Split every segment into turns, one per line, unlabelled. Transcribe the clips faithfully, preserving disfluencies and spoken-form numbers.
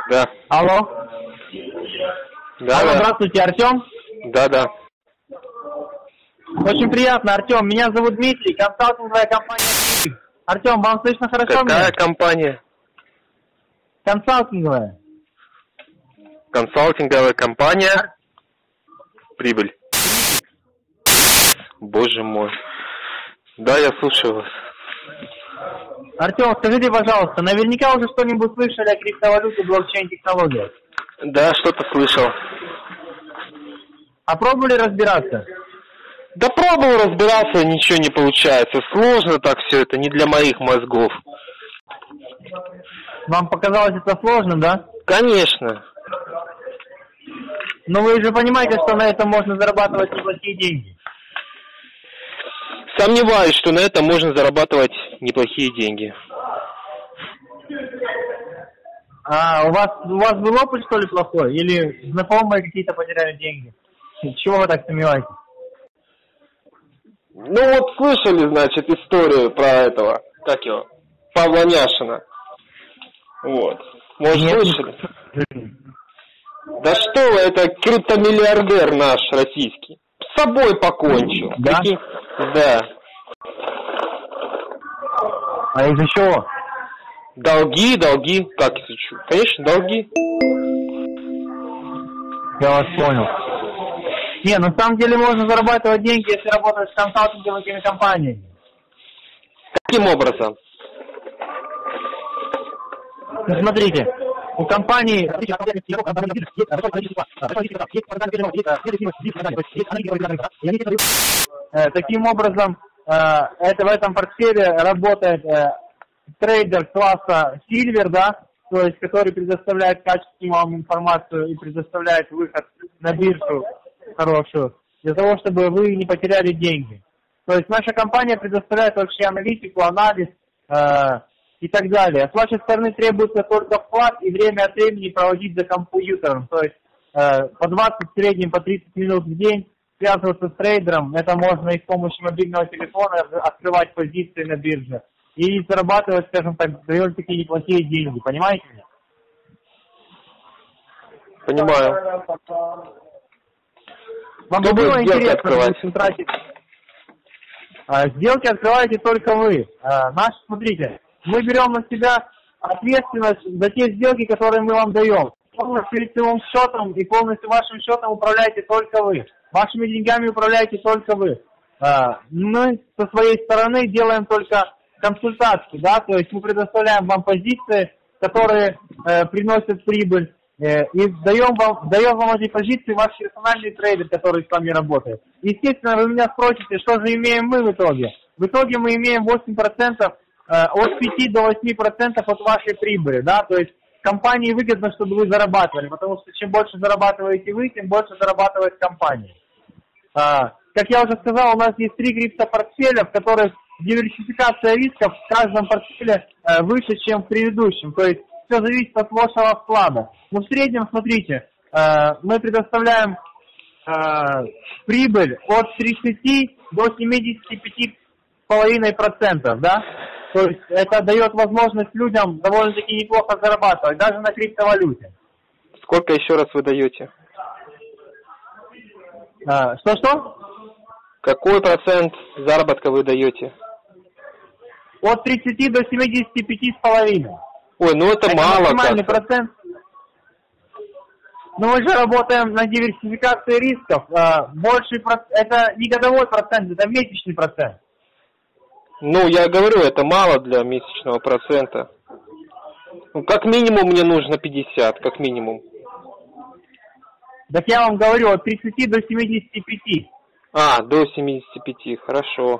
Да.
Алло.
Да,
Алло,
да.
здравствуйте, Артем.
Да, да.
Очень приятно, Артем. Меня зовут Дмитрий, консалтинговая компания. Артем, вам слышно хорошо?
Какая
меня?
компания?
Консалтинговая.
Консалтинговая компания. Прибыль. Боже мой. Да, я слушаю вас.
Артем, скажите, пожалуйста, наверняка уже что-нибудь слышали о криптовалюте, блокчейн-технологиях?
Да, что-то слышал.
А пробовали разбираться?
Да пробовал разбираться, ничего не получается. Сложно так все это, не для моих мозгов.
Вам показалось это сложно, да?
Конечно.
Но вы же понимаете, что на этом можно зарабатывать неплохие деньги.
Сомневаюсь, что на этом можно зарабатывать неплохие деньги.
А у вас у вас был опыт, что ли, плохой? Или знакомые какие-то потеряли деньги? Чего вы так сомневаетесь?
Ну вот слышали, значит, историю про этого, как его, Павла Няшина. Вот. Может,
Нет,
слышали? Да что вы, это криптомиллиардер наш российский. С собой покончил.
Да?
Прикинь? Да.
А из-за чего?
Долги, долги. Как из-за чего? Конечно, долги.
Я вас понял. Не, на самом деле можно зарабатывать деньги, если работать с консалтинговыми компаниями.
Каким образом?
Ну, смотрите, у компании... Таким образом, это в этом портфеле работает трейдер класса Silver, да, то есть который предоставляет качественную вам информацию и предоставляет выход на биржу хорошую, для того, чтобы вы не потеряли деньги. То есть наша компания предоставляет вообще аналитику, анализ э, и так далее. С вашей стороны требуется только вклад и время от времени проводить за компьютером. То есть э, по двадцать, в среднем по тридцать минут в день связываться с трейдером. Это можно и с помощью мобильного телефона открывать позиции на бирже. И зарабатывать, скажем так, довольно-таки неплохие деньги. Понимаете меня?
Понимаю.
Вам
Кто
было
будет сделки
интересно,
открывать?
допустим, тратить? А, сделки открываете только вы. А, наш, смотрите, мы берем на себя ответственность за те сделки, которые мы вам даем. Полностью лицевым счетом и полностью вашим счетом управляете только вы. Вашими деньгами управляете только вы. А, мы со своей стороны делаем только консультации, да, то есть мы предоставляем вам позиции, которые э, приносят прибыль, э, и даем вам, даем вам эти позиции ваш персональный трейдер, который с вами работает. Естественно, вы меня спросите, что же имеем мы в итоге? В итоге мы имеем восемь процентов, э, от пяти до восьми процентов от вашей прибыли, да, то есть компании выгодно, чтобы вы зарабатывали, потому что чем больше зарабатываете вы, тем больше зарабатывает компания. А, как я уже сказал, у нас есть три криптопортфеля, в которых диверсификация рисков в каждом портфеле э, выше, чем в предыдущем. То есть все зависит от вашего вклада. Но в среднем, смотрите, э, мы предоставляем э, прибыль от тридцати до семидесяти пяти целых пяти десятых процента, да? То есть это дает возможность людям довольно-таки неплохо зарабатывать, даже на криптовалюте.
Сколько еще раз вы даете?
Э, что-что?
Какой процент заработка вы даете?
От тридцати до семидесяти пяти с половиной.
Ой, ну это, это мало
максимальный
как-то.
процент. Но мы же работаем на диверсификации рисков. Больше это не годовой процент, это месячный процент.
Ну, я говорю, это мало для месячного процента. Ну, как минимум мне нужно пятьдесят, как минимум.
Так я вам говорю, от тридцати до семидесяти пяти.
А, до семидесяти пяти, хорошо.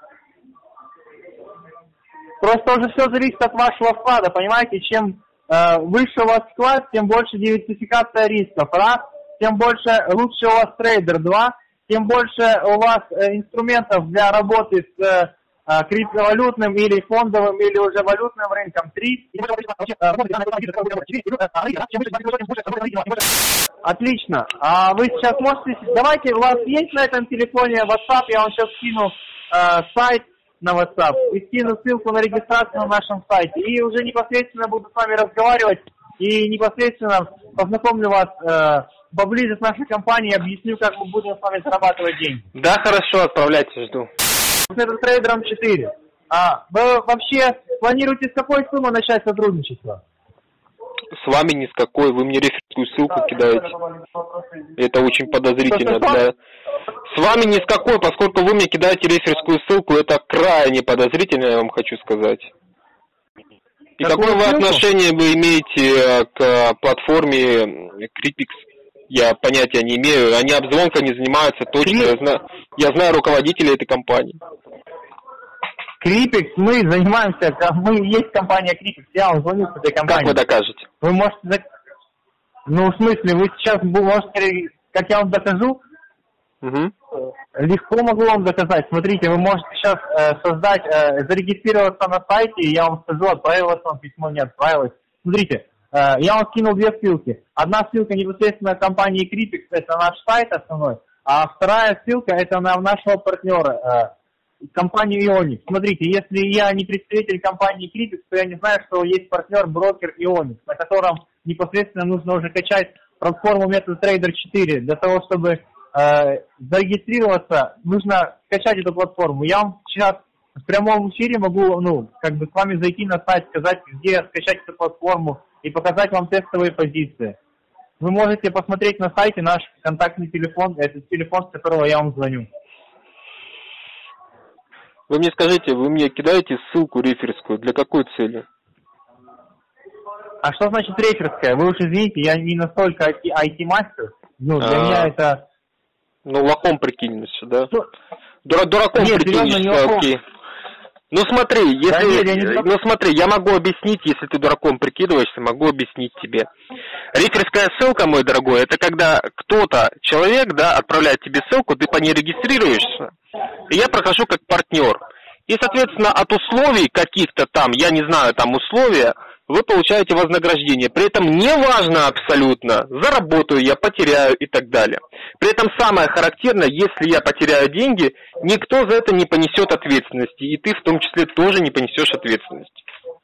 Просто уже все зависит от вашего вклада, понимаете? Чем э, выше у вас вклад, тем больше диверсификация рисков, раз, тем больше лучше у вас трейдер, два, тем больше у вас э, инструментов для работы с э, криптовалютным или фондовым, или уже валютным рынком, три. Отлично. А вы сейчас можете... Давайте, у вас есть на этом телефоне WhatsApp, я вам сейчас скину э, сайт на WhatsApp и скину ссылку на регистрацию на нашем сайте. И уже непосредственно буду с вами разговаривать и непосредственно познакомлю вас э, поближе с нашей компанией, объясню, как мы будем с вами зарабатывать деньги.
Да, хорошо, отправляйте, жду.
Это трейдером четыре. А вы вообще планируете с какой суммы начать сотрудничество?
С вами ни с какой, вы мне реферальную ссылку кидаете. Это очень подозрительно. Для... С вами ни с какой, поскольку вы мне кидаете реферальную ссылку, это крайне подозрительно, я вам хочу сказать. И какое вы отношение вы имеете к платформе Крипикс? Я понятия не имею. Они обзвонками занимаются точно. Я знаю, я знаю руководителя этой компании.
Крипикс, мы занимаемся, мы есть компания Крипикс, я вам звоню с этой компанией.
Как вы докажете?
Вы можете, ну в смысле, вы сейчас можете, как я вам докажу,
угу.
Легко могу вам доказать. Смотрите, вы можете сейчас э, создать, э, зарегистрироваться на сайте, и я вам скажу, отправилось вам письмо, не отправилось. Смотрите, э, я вам скинул две ссылки. Одна ссылка непосредственно компании Крипикс, это наш сайт основной, а вторая ссылка это на нашего партнера, э, компанию Ионикс. Смотрите, если я не представитель компании Крипикс, то я не знаю, что есть партнер-брокер Ионикс, на котором непосредственно нужно уже качать платформу MetaTrader четыре. Для того, чтобы э, зарегистрироваться, нужно скачать эту платформу. Я вам сейчас в прямом эфире могу, ну, как бы с вами зайти на сайт, сказать, где скачать эту платформу и показать вам тестовые позиции. Вы можете посмотреть на сайте наш контактный телефон, это телефон, с которого я вам звоню.
Вы мне скажите, вы мне кидаете ссылку реферскую, для какой цели?
А что значит реферская? Вы уж извините, я не настолько ай ти-мастер. Ну, для а, меня это...
Ну, лохом прикинешься, да? Что? Дура, дураком
Нет,
прикинешься, окей. Ну смотри, если, да, нет, не... ну смотри, я могу объяснить, если ты дураком прикидываешься, могу объяснить тебе. Реферская ссылка, мой дорогой, это когда кто-то, человек, да, отправляет тебе ссылку, ты по ней регистрируешься, и я прохожу как партнер. И, соответственно, от условий каких-то там, я не знаю, там условия, вы получаете вознаграждение. При этом не важно абсолютно, заработаю я, потеряю и так далее. При этом самое характерное, если я потеряю деньги, никто за это не понесет ответственности. И ты в том числе тоже не понесешь ответственности.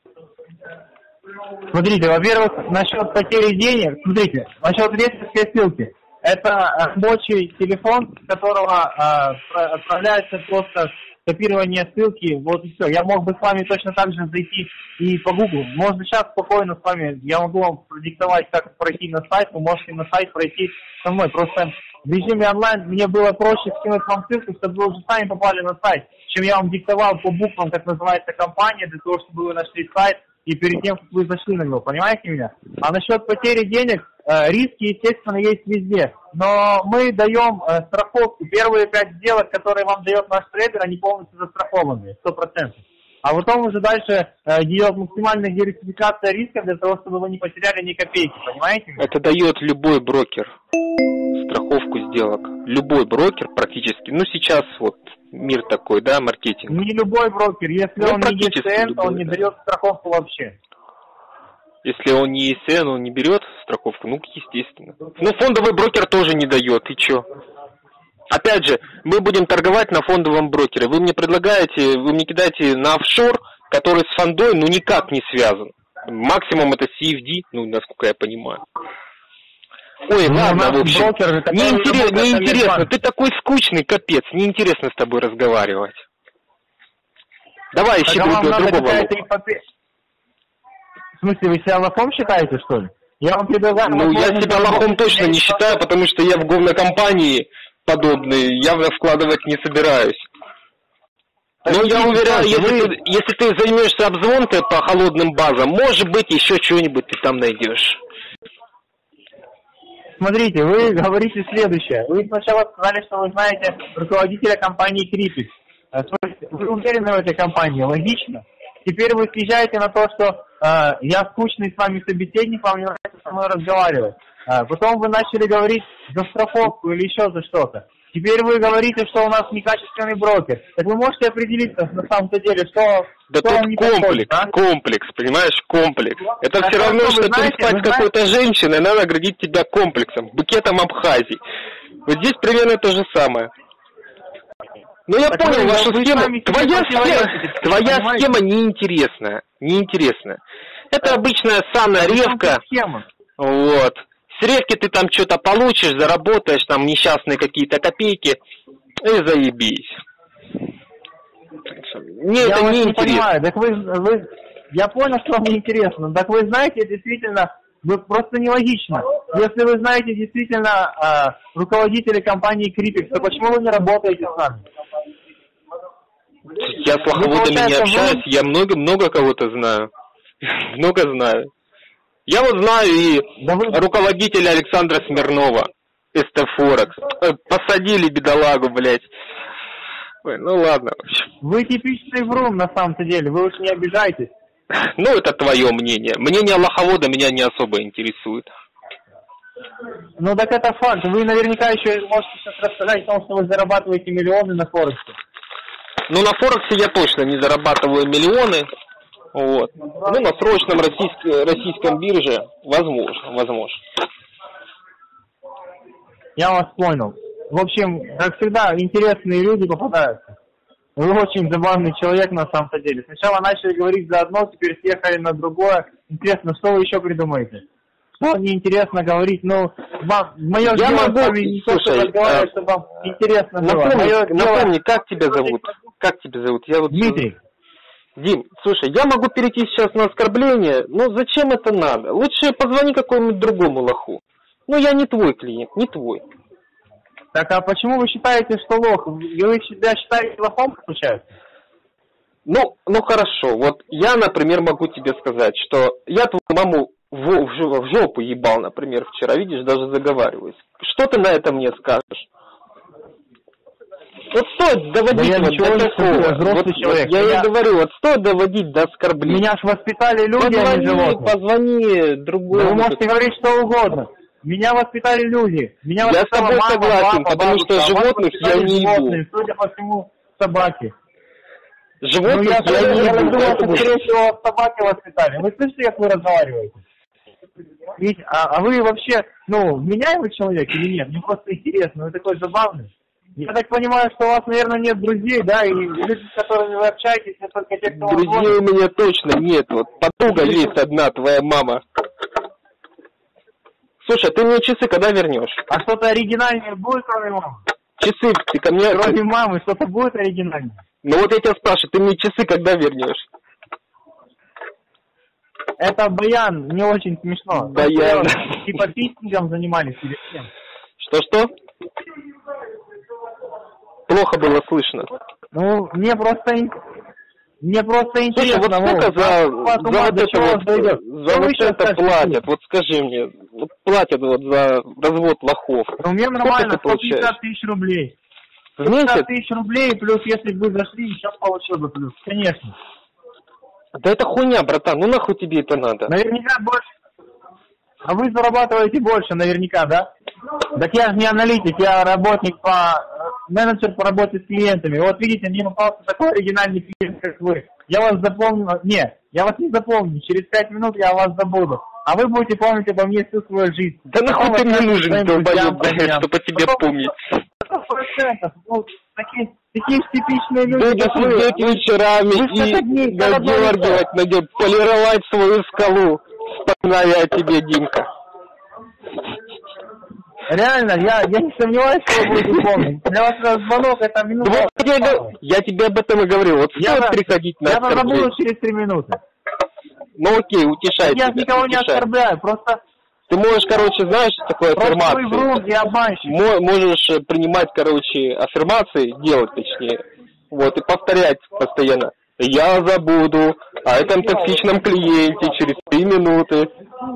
Смотрите, во-первых, насчет потери денег, смотрите, насчет реферской ссылки. Это рабочий телефон, с которого э, отправляется просто копирование ссылки, вот и все. Я мог бы с вами точно так же зайти и по Google. Можно сейчас спокойно с вами, я могу вам продиктовать, как пройти на сайт, вы можете на сайт пройти со мной. Просто в режиме онлайн мне было проще скинуть вам ссылку, чтобы вы уже сами попали на сайт, чем я вам диктовал по буквам, как называется компания, для того, чтобы вы нашли сайт и перед тем, как вы зашли на него. Понимаете меня? А насчет потери денег, э, риски, естественно, есть везде. Но мы даем э, страховку. Первые пять сделок, которые вам дает наш трейдер, они полностью застрахованы, сто процентов. А потом уже дальше э, идет максимальная диверсификация рисков для того, чтобы вы не потеряли ни копейки, понимаете?
Это дает любой брокер, страховку сделок. Любой брокер практически. Ну, сейчас вот мир такой, да, маркетинг.
Не любой брокер. Если ну, он не ди си эн, то он не дает страховку вообще.
Если он не и эс эн, он не берет страховку, ну, естественно. Ну, фондовый брокер тоже не дает, и чё? Опять же, мы будем торговать на фондовом брокере. Вы мне предлагаете, вы мне кидаете на офшор, который с фондой, ну, никак не связан. Максимум это си эф ди, ну, насколько я понимаю. Ой, ну, ладно, в общем, брокер, неинтересно, неинтересно. Ты такой скучный, капец, неинтересно с тобой разговаривать. Давай ищи друг, другого.
В смысле, вы себя лохом считаете, что ли? Я вам предлагаю...
Ну, я себя лохом точно не считаю, потому что я в говнокомпании подобные явно вкладывать не собираюсь. Но я уверяю, если ты, если ты займешься обзвонкой по холодным базам, может быть, еще что-нибудь ты там найдешь.
Смотрите, вы говорите следующее. Вы сначала сказали, что вы знаете руководителя компании Крипикс. Вы уверены в этой компании? Логично. Теперь вы съезжаете на то, что э, я скучный с вами собеседник, вам не нравится со мной разговаривать. А потом вы начали говорить за страховку или еще за что-то. Теперь вы говорите, что у нас некачественный брокер. Так вы можете определиться на самом-то деле, что...
Да
что
тут комплекс, подходит, а? комплекс, понимаешь, комплекс. Это а все равно, что знаете, переспать с какой-то женщиной, надо оградить тебя комплексом, букетом Абхазии. Вот здесь примерно то же самое. Ну я так понял вашу схему. Твоя схема, твоя схема неинтересная. Неинтересная. Это обычная сана-ревка. Вот. С ревки ты там что-то получишь, заработаешь, там несчастные какие-то копейки, и заебись. Мне
я
это
вас
не
не
интересно.
Понимаю. Так вы, вы, я понял, что вам не интересно. Так вы знаете, действительно, вы просто нелогично. Если вы знаете действительно э, руководителей компании Крипекс, то почему вы не работаете с нами?
Я с лоховодами не общаюсь, я много-много кого-то знаю. Много знаю. Я вот знаю и да вы... руководителя Александра Смирнова, эс тэ Форекс. Посадили бедолагу, блядь. Ой, ну ладно.
Вы типичный врун на самом-то деле, вы уж не обижайтесь.
Ну, это твое мнение. Мнение лоховода меня не особо интересует.
Ну, так это факт. Вы наверняка еще можете сейчас рассказать о том, что вы зарабатываете миллионы на Форексе.
Ну, на Форексе я точно не зарабатываю миллионы. Вот. Ну, на срочном российском, российском бирже возможно, возможно.
Я вас понял. В общем, как всегда, интересные люди попадаются. Вы очень забавный человек на самом-то деле. Сначала начали говорить за одно, теперь съехали на другое. Интересно, что вы еще придумаете? Что неинтересно говорить? Ну, вам, мое
я
дело
могу...
с вами не то, что разговаривать, чтобы вам интересно было.
Напомни,
Мое
напомни
дело...
как тебя зовут? Как тебя зовут? Я вот...
Дмитрий.
Дим, слушай, я могу перейти сейчас на оскорбление, но зачем это надо? Лучше позвони какому-нибудь другому лоху. Ну, я не твой клиент, не твой.
Так, а почему вы считаете, что лох? Вы себя считаете лохом, получается?
Ну, ну хорошо, вот я, например, могу тебе сказать, что я твою маму в, в, в жопу ебал, например, вчера, видишь, даже заговариваюсь. Что ты на это мне скажешь? Вот стоит доводить да вот до такого. Вот, человек. Вот я меня... и говорю, вот стоит доводить до оскорбления.
Меня ж воспитали люди, позвони, а не животные.
Позвони другому.
Да вы можете говорить что угодно. Меня воспитали люди. Меня
я с тобой
мама,
согласен,
папа,
потому
бабушка,
что животных я не ебу.
Судя по всему, собаки.
Животных
ну, я,
я, я не
я
ебу.
думаю, что, скорее всего, собаки воспитали. Вы слышите, как вы разговариваете? Ведь, а, а вы вообще, ну, вменяемый человек или нет? Мне просто интересно, вы такой забавный. Я так понимаю, что у вас, наверное, нет друзей, да, и люди, с которыми вы общаетесь, это только те, кто...
Друзей у меня точно нет, вот подруга есть одна, твоя мама. Слушай, ты мне часы когда вернешь?
А что-то оригинальное будет, кроме мамы?
Часы, ты ко мне...
Кроме мамы, что-то будет оригинальное?
Ну вот я тебя спрашиваю, ты мне часы когда вернешь?
Это Баян, не очень смешно.
Баян.
Типа писсингом занимались или чем?
Что-что? Плохо было слышно.
Ну, мне просто... Мне просто интересно.
Слушай, вот сколько за, за вот это вот, за вот это платят? Вот скажи мне, вот платят вот за развод лохов.
Ну, мне нормально, сто пятьдесят тысяч рублей. сто пятьдесят тысяч рублей, плюс если бы зашли, еще получил бы плюс, конечно.
Да это хуйня, братан, ну нахуй тебе это надо?
Наверняка больше. А вы зарабатываете больше, наверняка, да? Так я же не аналитик, я работник по... менеджер по работе с клиентами. Вот видите, мне попался такой оригинальный клиент, как вы. Я вас запомнил... Не, я вас не запомню. Через пять минут я вас забуду. А вы будете помнить обо мне всю свою жизнь.
Да нахуй ты мне нужен, долбоёб, чтобы тебя помнить.
Ну, такие, такие типичные люди,
будешь сидеть вечерами и надергивать, надергивать, полировать свою скалу, вспоминая о тебе, Димка.
Реально, я, я не сомневаюсь, что вы будете помнить. Для вас звонок это минута.
Да, я, я тебе об этом и говорю. Вот стоит я переходить на оскорбление.
Я забуду через три минуты.
Ну окей, утешай
я
тебя.
Я никого
утешай.
не оскорбляю, просто...
Ты можешь, короче, знаешь, такую аффирмацию.
Просто вы врун и обманщик.
Можешь принимать, короче, аффирмации, делать точнее. Вот, и повторять постоянно. Я забуду о этом токсичном клиенте через три минуты.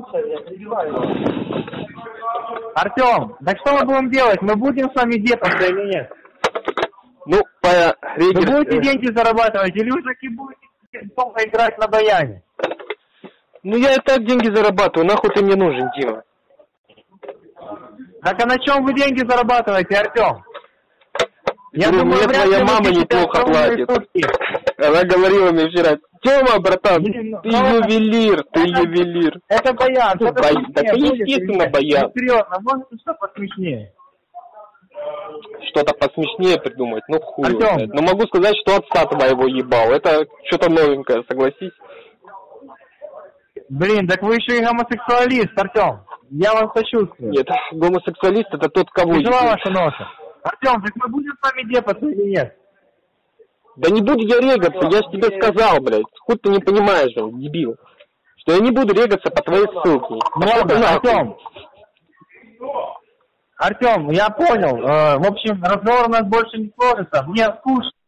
Артем, так что мы будем делать? Мы будем с вами депаться или нет?
Ну, по регер...
Вы будете деньги зарабатывать, или вы таки будете долго играть на баяне?
Ну, я и так деньги зарабатываю, нахуй ты мне нужен, Дима?
Так а на чем вы деньги зарабатываете, Артем?
Я Говорю, думаю, мне твоя мама неплохо платит. Она говорила мне вчера: Тёма, братан, Блин, ты ну, ювелир, ты это, ювелир.
Это баян.
Ты бо... Так это естественно баян.
Серьезно, может что посмешнее?
Что-то посмешнее придумать, ну хуй. Но могу сказать, что отца твоего ебал. Это что-то новенькое, согласись.
Блин, так вы еще и гомосексуалист, Артем. Я вам сочувствую.
Нет, гомосексуалист это тот, кого...
Тяжела ваша ноша. Артем, так мы будем с вами депаться или нет?
Да не буду я регаться, я же тебе сказал, блядь. Хоть ты не понимаешь, блядь, дебил. Что я не буду регаться по твоей ссылке.
Ну ладно, Артем. Артем, я понял. Э, в общем, разговор у нас больше не сложится. Мне скучно.